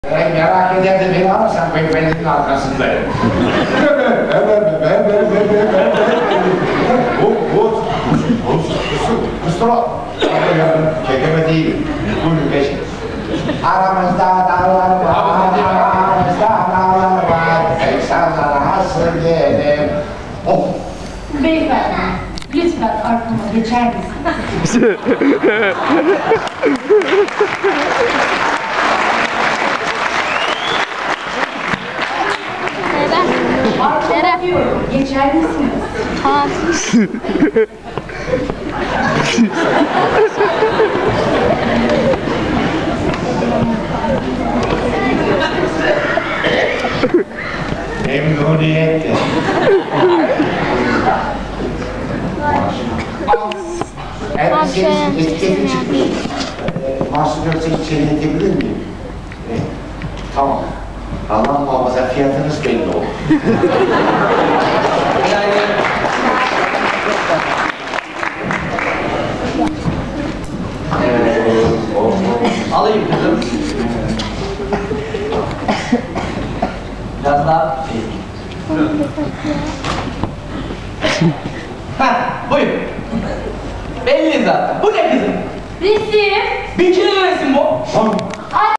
Merak eder de beni alırsan beyefendinin arkasındayım. Kusura. Kekeme değil. Buyurun geçin. Aramızda dağlar var, aramızda dağlar var. İnsanlar nasıl gelir? Of! Beyefendi, lütfen arkama geçer misiniz? Arkama diyorum, geçer misiniz? Tamam. Memnuniyetle. Elbiseniz etiketi çıkmış. Mahsul yoksa içeri edebilir miyim? Tamam. Allah muhafaza fiyatınız belli oldu. Alayım kızım. Biraz daha buyur. Belli zaten. Bu ne kızım? Resim. Bikini resim bu. Son